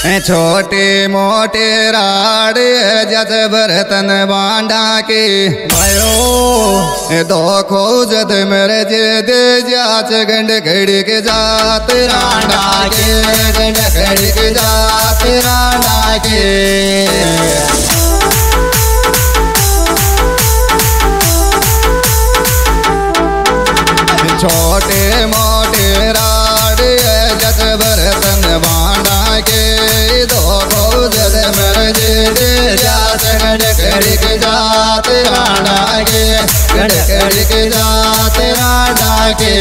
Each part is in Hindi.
छोटे मोटे राड़ जत बर्तन बांडा के भयो दो खोजत मेरे जे दे जाच गंड घड़ी के जात रांडा के गंड घड़ी के जात रांडा के छोटे मोटे राड़ जत बर्तन बांडा के दो खोजत मेरे जे जात गंड घड़ी के जात रांडा के गंड घड़ी के जात रांडा के।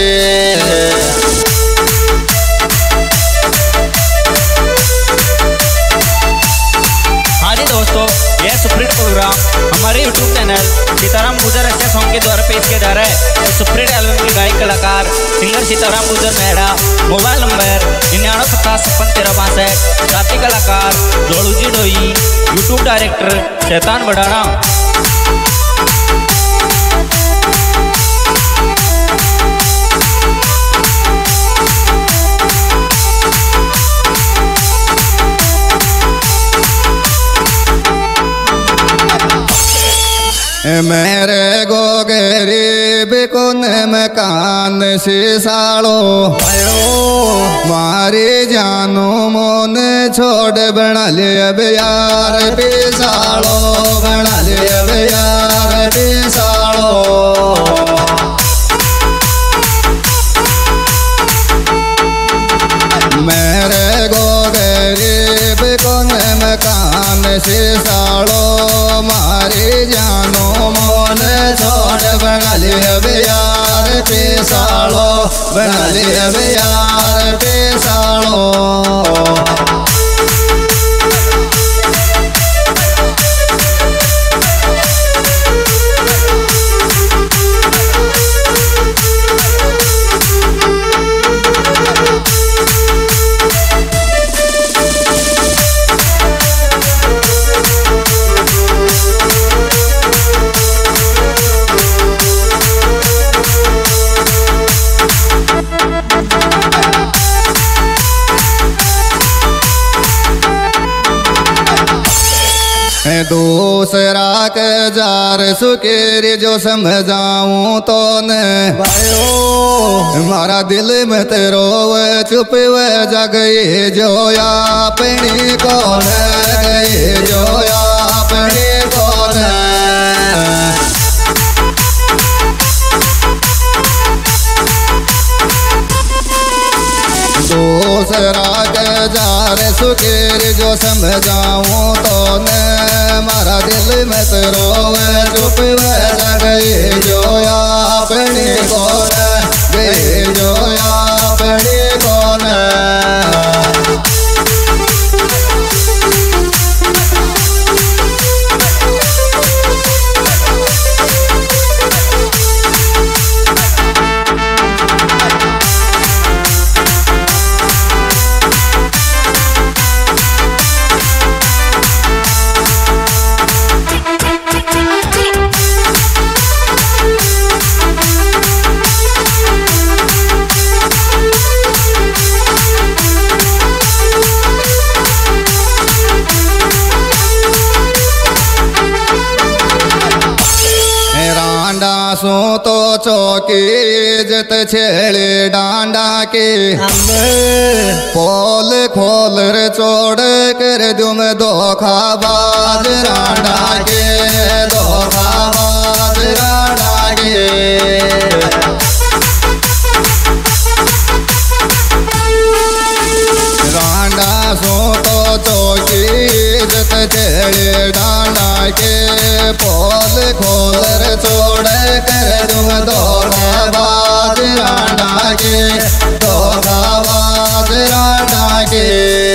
दोस्तों यह सुप्रीट प्रोग्राम हमारे YouTube चैनल सीताराम गुर्जर अच्छे सॉन्ग के द्वारा पेश किया जा रहा है। इस सुप्रीट एल्बम के गायक कलाकार singer Sitaram Gurjar Mehra. Mobile number 9957561362। साथी कलाकार जोड़ूजी डोई। YouTube डायरेक्टर शैतान बड़ाना। मेरे गो गरीब कोन मकान से सालो मारे जानो मोन छोड़ बना ले अब यार बेसालो बना ले अब यार बेसालो। मेरे गो गरीब कोन मकान से सालो मारे जानो मोन छोड़ बना ले अब यार बेसालो बना ले अब यार बेसालो। दूसरा के जार सुकेर जो समझाऊं तो न भयो मारा दिल में तेरो चुप व जगए जो अपनी कौन गए जो अपनी कौन। दूसरा के जार सुकेर जो समझाऊं तो न मारा दिल में तेरो चुप गए जो अपने कौन गए जो अपने कौन। सो तो चौकी इज्जत छेड़े डांडा के पोल खोल रे चोड़ कर दुम धोखाबाज रांडा के धोखाबाज रांडा के। रांडा सो तो चौकी इज्जत छेड़े डांडा के पोल खोल रे चोड़ कर दुम धोखाबाज रांडा के धोखाबाज रांडा के।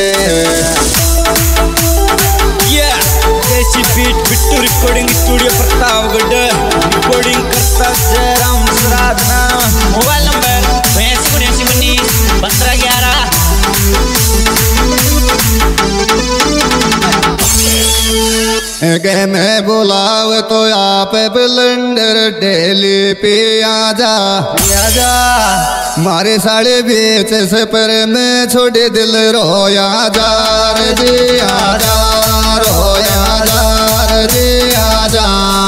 Desi beat Bittu recording studio Pratapgarh. Recording करता जयराम साधना। Mobile number 8279191511। गे मैं बुलाव तो आप ब्लेंडर डेली पिया जा मारे साड़े बीच से पर में छोड़े दिल रोया जा रे जिया जा रोया जा रे जिया जा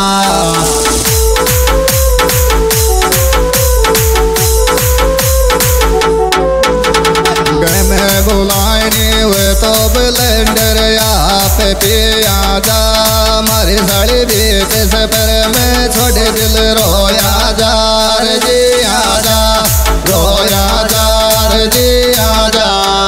गे मैं बुलाने हुए तो ब्लेंडर आप पिया जा मारे साड़ी बीच से पर में छोटे दिल रोया जा रे जिया जा रोया जा रे जिया जा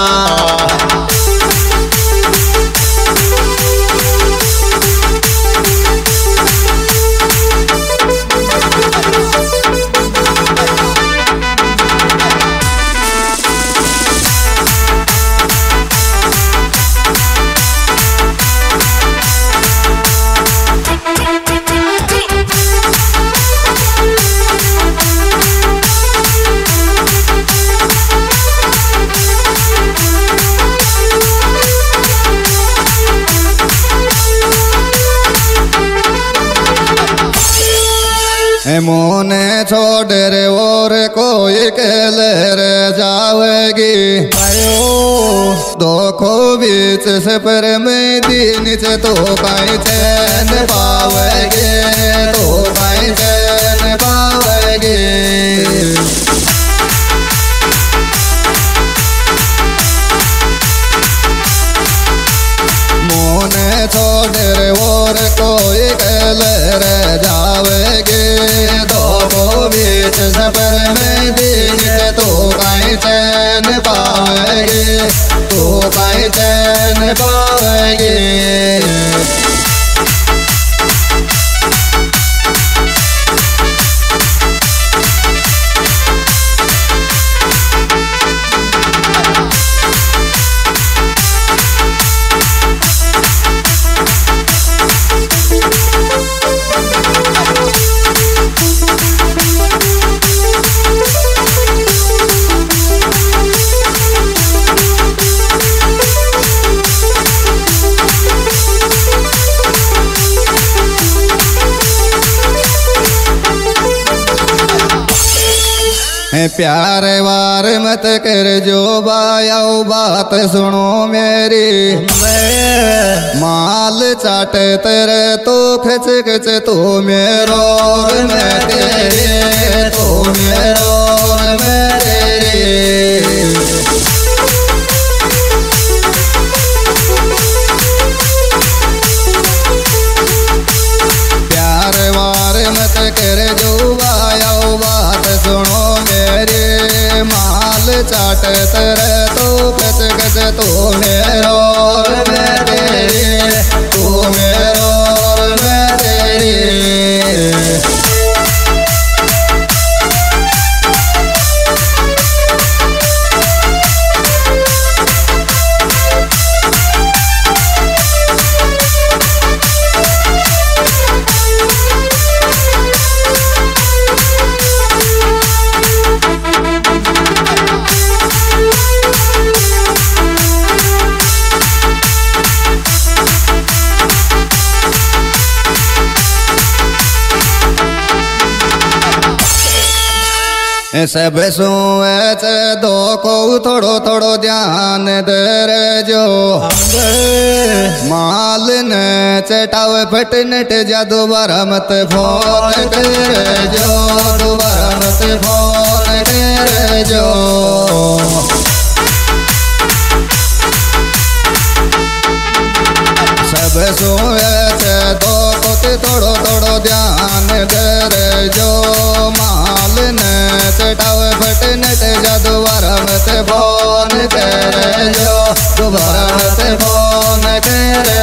मोने छोड़ रे और कोई कहले जावेगी दोखो बीच से पर में दिन से तो काई चैन पावेगी तो काई चैन पावेगी मोने छोड़ रे और कोई कहले जावेगी बीच सफर में दिन तो काई चैन पावेगी तो काई चैन पावेगी प्यार वार मत कर जो बायाओ बात सुनो मेरी माल चाट तेरे तो खच खच तू मेरो और मैं तेरे तू मेरो और मैं तेरे प्यार वार मत कर जो बायाओ बात सुनो मेरे माल चाट तेरे तो कच कच तू मेरो और मैं तेरे तू मेरो और मैं तेरे सब सुच दो को थोड़ो थोड़ो ध्यान दे जो माल न चटाव फट नट जा दोबारा मत फोन कर जो दोबारा मत फोन कर जो सब सोच दो को थोड़ो थोड़ो ध्यान दे जो माल न चटाव फट नट जा दोबारा मत फोन कर जो दोबारा मत फोन कर